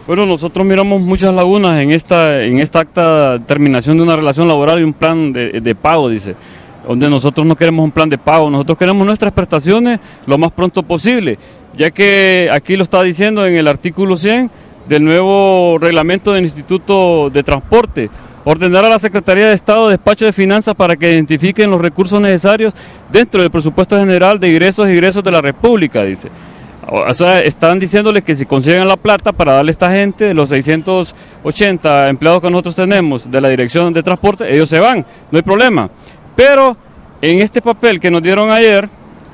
Bueno, nosotros miramos muchas lagunas en esta acta de terminación de una relación laboral y un plan de pago, dice, donde nosotros no queremos un plan de pago, nosotros queremos nuestras prestaciones lo más pronto posible, ya que aquí lo está diciendo en el artículo 100 del nuevo reglamento del Instituto de Transporte, ordenar a la Secretaría de Estado Despacho de Finanzas para que identifiquen los recursos necesarios dentro del presupuesto general de ingresos y egresos de la República, dice. O sea, están diciéndoles que si consiguen la plata para darle a esta gente, los 680 empleados que nosotros tenemos de la Dirección de Transporte, ellos se van, no hay problema. Pero en este papel que nos dieron ayer,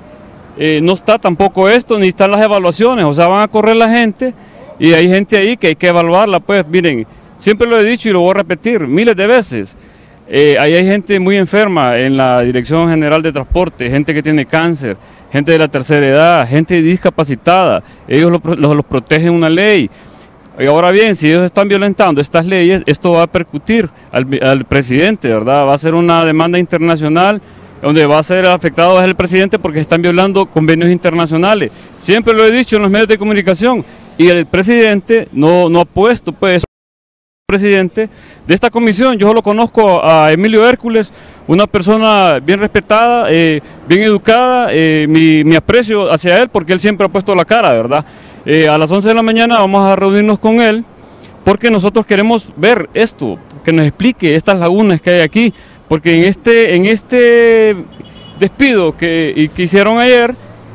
no está tampoco esto, ni están las evaluaciones, o sea, van a correr la gente y hay gente ahí que hay que evaluarla, pues miren, siempre lo he dicho y lo voy a repetir miles de veces, ahí hay gente muy enferma en la Dirección General de Transporte, gente que tiene cáncer, gente de la tercera edad, gente discapacitada, ellos los protegen una ley. Y ahora bien, si ellos están violentando estas leyes, esto va a percutir al presidente, ¿verdad? Va a ser una demanda internacional donde va a ser afectado el presidente porque están violando convenios internacionales. Siempre lo he dicho en los medios de comunicación y el presidente no ha puesto, pues, presidente de esta comisión. Yo lo conozco a Emilio Hércules, una persona bien respetada, bien educada, mi aprecio hacia él porque él siempre ha puesto la cara, ¿verdad? A las 11 de la mañana vamos a reunirnos con él porque nosotros queremos ver esto, que nos explique estas lagunas que hay aquí, porque en este despido que hicieron ayer,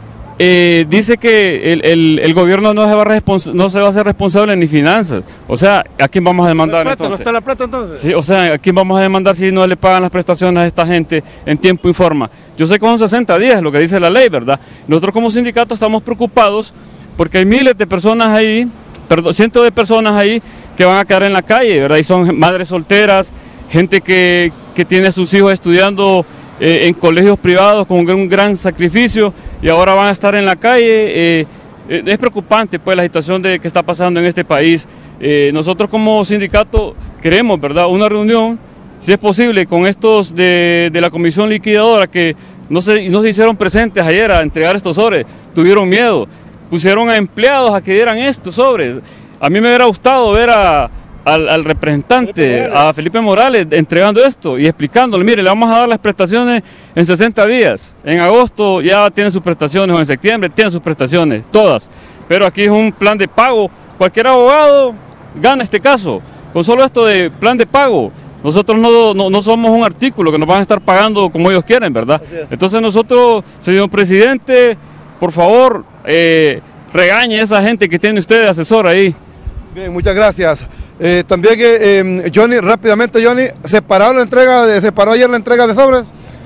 dice que el gobierno no se va a hacer responsable ni finanzas. O sea, ¿a quién vamos a demandar entonces? ¿No está la plata entonces? Sí, o sea, ¿a quién vamos a demandar si no le pagan las prestaciones a esta gente en tiempo y forma? Yo sé que son 60 días, lo que dice la ley, ¿verdad? Nosotros como sindicato estamos preocupados porque hay miles de personas ahí, cientos de personas ahí que van a quedar en la calle, ¿verdad? Y son madres solteras, gente que tiene a sus hijos estudiando en colegios privados con un gran sacrificio y ahora van a estar en la calle. Es preocupante, pues, la situación que está pasando en este país. Nosotros como sindicato queremos, ¿verdad?, una reunión, si es posible, con estos de la comisión liquidadora que no se hicieron presentes ayer a entregar estos sobres, tuvieron miedo, pusieron a empleados a que dieran estos sobres. A mí me hubiera gustado ver al representante, a Felipe Morales, entregando esto y explicándole, mire, le vamos a dar las prestaciones en 60 días, en agosto ya tienen sus prestaciones, o en septiembre tienen sus prestaciones, todas, pero aquí es un plan de pago, cualquier abogado gana este caso, con solo esto de plan de pago. Nosotros no somos un artículo que nos van a estar pagando como ellos quieren, ¿verdad? Entonces nosotros, señor presidente, por favor, regañe a esa gente que tiene usted de asesor ahí. Bien, muchas gracias. También, Johnny, rápidamente, Johnny, ¿se paró ayer la entrega de sobres?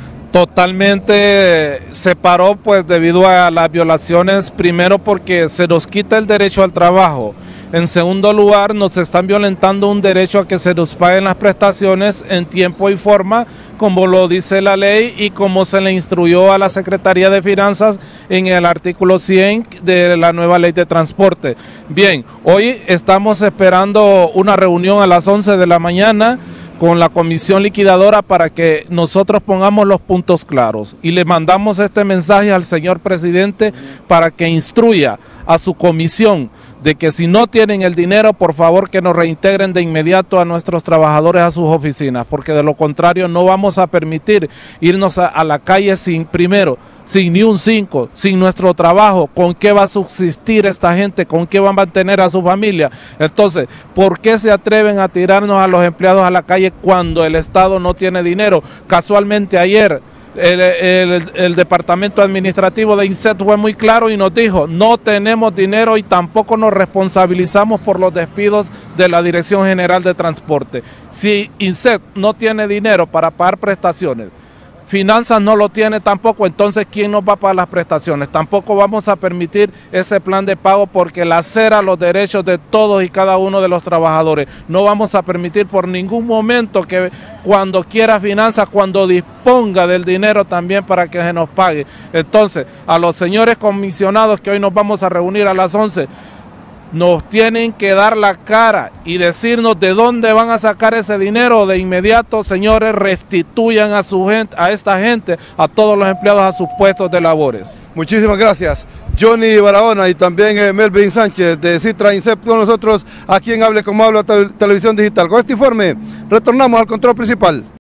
Totalmente se paró, pues, debido a las violaciones, primero porque se nos quita el derecho al trabajo. En segundo lugar, nos están violentando un derecho a que se nos paguen las prestaciones en tiempo y forma, como lo dice la ley y como se le instruyó a la Secretaría de Finanzas en el artículo 100 de la nueva ley de transporte. Bien, hoy estamos esperando una reunión a las 11 de la mañana con la comisión liquidadora para que nosotros pongamos los puntos claros y le mandamos este mensaje al señor presidente para que instruya a su comisión de que si no tienen el dinero, por favor que nos reintegren de inmediato a nuestros trabajadores a sus oficinas, porque de lo contrario no vamos a permitir irnos a la calle sin ni un 5, sin nuestro trabajo. ¿Con qué va a subsistir esta gente? ¿Con qué va a mantener a su familia? Entonces, ¿por qué se atreven a tirarnos a los empleados a la calle cuando el Estado no tiene dinero? Casualmente ayer el departamento administrativo de INSET fue muy claro y nos dijo: no tenemos dinero y tampoco nos responsabilizamos por los despidos de la Dirección General de Transporte. Si INSET no tiene dinero para pagar prestaciones, Finanzas no lo tiene tampoco, entonces ¿quién nos va a pagar las prestaciones? Tampoco vamos a permitir ese plan de pago porque lacera los derechos de todos y cada uno de los trabajadores. No vamos a permitir por ningún momento que cuando quiera Finanzas, cuando disponga del dinero también para que se nos pague. Entonces, a los señores comisionados que hoy nos vamos a reunir a las 11, nos tienen que dar la cara y decirnos de dónde van a sacar ese dinero. De inmediato, señores, restituyan a su gente, a esta gente, a todos los empleados a sus puestos de labores. Muchísimas gracias. Johnny Barahona y también Melvin Sánchez de Citra INSEP con nosotros aquí en Hable Como Habla Televisión Digital. Con este informe retornamos al control principal.